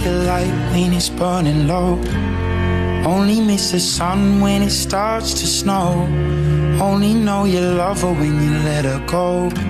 the light when it's burning low. Only miss the sun when it starts to snow. Only know you love her when you let her go.